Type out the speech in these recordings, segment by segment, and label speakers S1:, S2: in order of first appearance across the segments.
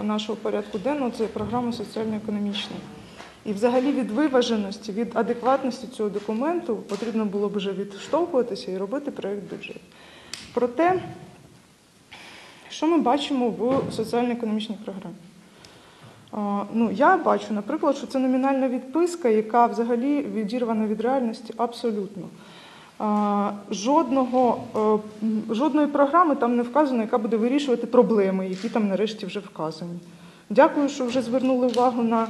S1: нашого порядку денного – це програма соціально-економічна. І взагалі від виваженості, від адекватності цього документу потрібно було б вже відштовхуватися і робити проєкт бюджету. Проте, що ми бачимо в соціально-економічній програмі? Я бачу, наприклад, що це номінальна відписка, яка взагалі відірвана від реальності абсолютно. Жодної програми там не вказано, яка буде вирішувати проблеми, які там нарешті вже вказані. Дякую, що вже звернули увагу на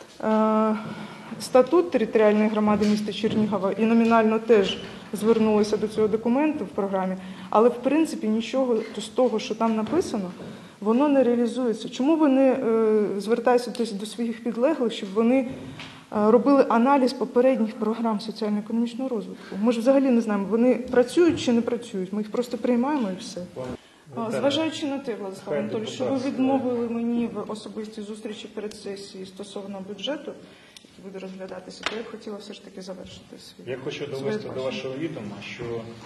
S1: статут територіальної громади міста Чернігова і номінально теж звернулися до цього документу в програмі, але в принципі нічого з того, що там написано, воно не реалізується. Чому ви не звертаєтеся до своїх підлеглих, щоб вони робили аналіз попередніх програм соціально-економічного розвитку? Ми ж взагалі не знаємо, вони працюють чи не працюють, ми їх просто приймаємо і все. Зважаючи на те, Владислав Анатолійович, що ви відмовили мені в особистій зустрічі перед сесією стосовно бюджету, який буде розглядатися, то я б хотіла все ж таки завершити свій.
S2: Я хочу довести до вашого відома, що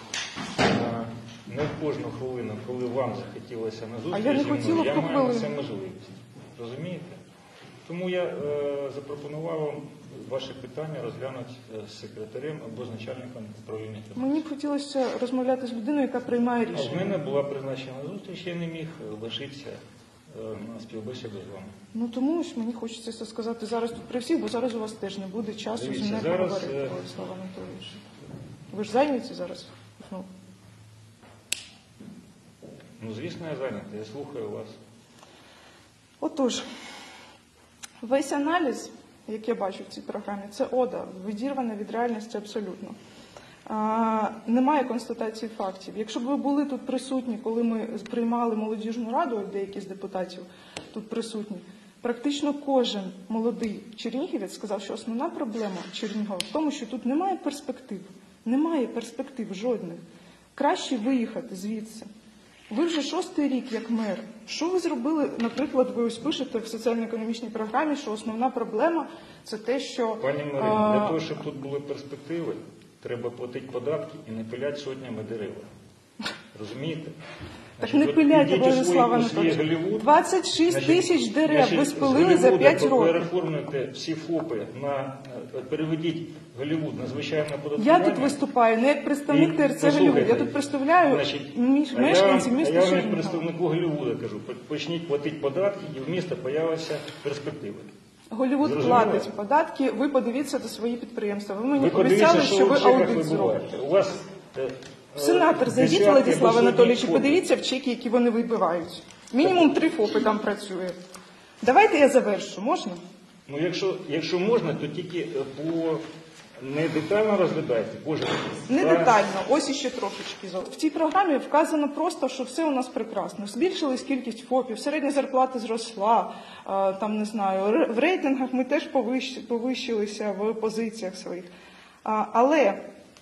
S2: не в кожну хвилину, коли вам захотілося на зустріч, я маю на це можливість. Розумієте? Тому я запропонував вам ваше питання розглянути з секретарем або з начальником управління.
S1: Мені б хотілося розмовляти з людиною, яка приймає рішення.
S2: У мене була призначена зустріч, я не міг лишитися на співбесіду з вами.
S1: Тому ж мені хочеться це сказати зараз тут при всіх, бо зараз у вас теж не буде часу з мною поговорити, Владислав Анатолійович. Ви ж зайняті зараз?
S2: Звісно, я зайнятий, я слухаю вас.
S1: Отож, весь аналіз, як я бачу в цій програмі, це ода, відірвана від реальності абсолютно. Немає констатації фактів. Якщо б ви були тут присутні, коли ми приймали молодіжну раду, деякі з депутатів тут присутні, практично кожен молодий чернігівець сказав, що основна проблема Чернігова в тому, що тут немає перспектив. Немає перспектив жодних. Краще виїхати звідси. Ви вже 6-й рік як мер. Що ви зробили, наприклад, ви ось пишете в соціально-економічній програмі, що основна проблема – це те, що…
S2: Пані Марино, для того, щоб тут були перспективи, треба платити податки і не пиляти сотнями дерев. Розумієте?
S1: Так не пиляйте, Владислав Анатолійович. 26 тисяч дерев ви спилили за 5 років.
S2: Переформуйте всі ФОПи, переведіть Голлівуд на звичайне оподаткування.
S1: Я тут виступаю не як представник ТРЦ Голлівуд, я тут представляю мешканців міста Чернігова.
S2: Я вам як представнику Голлівуда кажу, почніть платити податки і в міста появляться перспективи.
S1: Голлівуд платить податки, ви подивіться до свої підприємства. Ви мені обіцяли, що ви аудит зробите. Сенатор, зайдіть, Владислав Анатолійович, і подивіться в чеки, які вони вибивають. Мінімум 3 ФОПи там працює. Давайте я завершу, можна?
S2: Якщо можна, то тільки не детально розглядайте.
S1: Не детально, ось іще трошечки. В цій програмі вказано просто, що все у нас прекрасно. Збільшилась кількість ФОПів, середня зарплата зросла, там, не знаю, в рейтингах ми теж повищилися в позиціях своїх. Але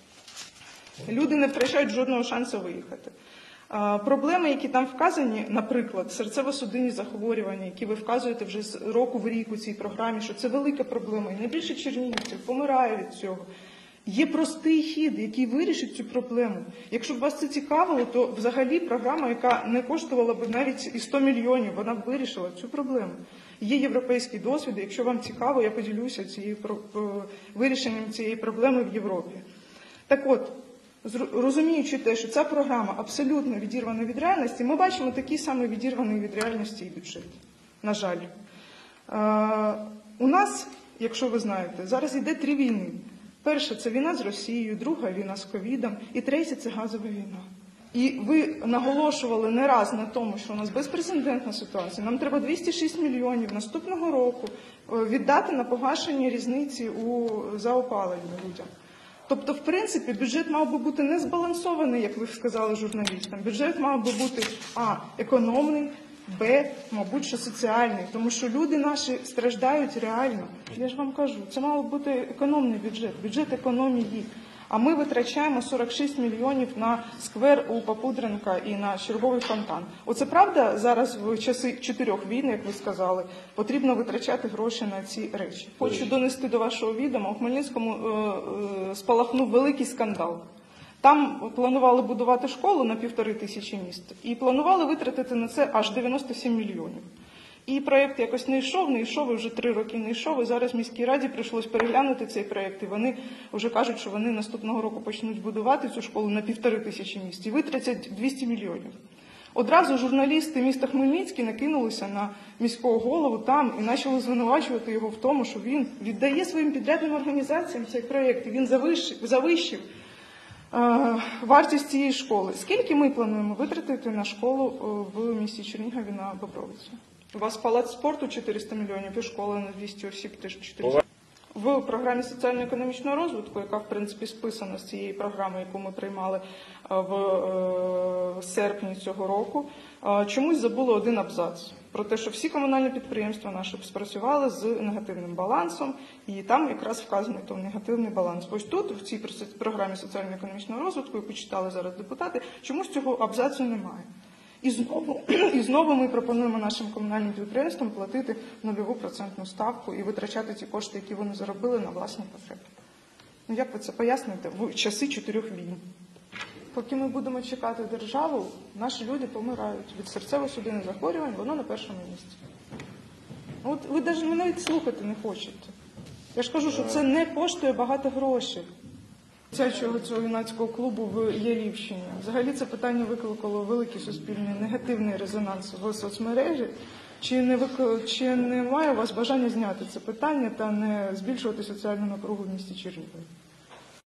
S1: люди не втрачають жодного шансу виїхати. Проблеми, які там вказані, наприклад, серцево-судинні захворювання, які ви вказуєте вже з року в рік у цій програмі, що це велика проблема, і найбільше чернігівців помирає від цього. Є простий хід, який вирішить цю проблему. Якщо б вас це цікавило, то взагалі програма, яка не коштувала б навіть і 100 мільйонів, вона б вирішила цю проблему. Є європейський досвід, якщо вам цікаво, я поділюся вирішенням цієї проблеми в Європі. Так от, розуміючи те, що ця програма абсолютно відірвана від реальності, ми бачимо такий самий відірваний від реальності і бюджет. На жаль. У нас, якщо ви знаєте, зараз йде 3 війни. Перша – це війна з Росією, друга – війна з ковідом, і третя – це газова війна. І ви наголошували не раз на тому, що у нас безпрецедентна ситуація. Нам треба 206 мільйонів наступного року віддати на погашення різниці за опалення людям. Тобто, в принципі, бюджет мав би бути не збалансований, як ви сказали журналістам. Бюджет мав би бути, економний, Б, мабуть, що соціальний. Тому що люди наші страждають реально. Я ж вам кажу, це мав бути економний бюджет, бюджет економії. А ми витрачаємо 46 мільйонів на сквер у Попудренка і на черговий фонтан. Оце правда зараз в часи 4 війн, як ви сказали, потрібно витрачати гроші на ці речі. Хочу донести до вашого відома, у Хмельницькому спалахнув великий скандал. Там планували будувати школу на 1500 місць і планували витратити на це аж 97 мільйонів. І проєкт якось не йшов, і вже 3 роки не йшов, і зараз міській раді прийшлось переглянути цей проєкт, і вони вже кажуть, що вони наступного року почнуть будувати цю школу на 1500 місць, і витратять 200 мільйонів. Одразу журналісти міста Хмельницький накинулися на міського голову там і почали звинувачувати його в тому, що він віддає своїм підрядним організаціям цей проєкт, і він завищив вартість цієї школи. Скільки ми плануємо витратити на школу в місті Чернігові на Бобровиці? У вас палац спорту 400 мільйонів і школа на 200 осіб теж 400. В програмі соціально-економічного розвитку, яка, в принципі, списана з цієї програми, яку ми приймали в серпні цього року, чомусь забули один абзац про те, що всі комунальні підприємства наші спрацювали з негативним балансом, і там якраз вказаний той негативний баланс. Ось тут, в цій програмі соціально-економічного розвитку, яку читали зараз депутати, чомусь цього абзацу немає. І знову ми пропонуємо нашим комунальним підприємствам платити 0% ставку і витрачати ті кошти, які вони заробили, на власні потреби. Ну як ви це поясните в часи 4 війн? Поки ми будемо чекати державу, наші люди помирають від серцево-судинних захворювань, воно на першому місці. От ви навіть слухати не хочете. Я ж кажу, що це не коштує багато грошей. Цього юнацького клубу в Ялівщині. Взагалі це питання викликало великий суспільний негативний резонанс в соцмережі. Чи немає у вас бажання зняти це питання та не збільшувати соціальну напругу в місті Чернігові?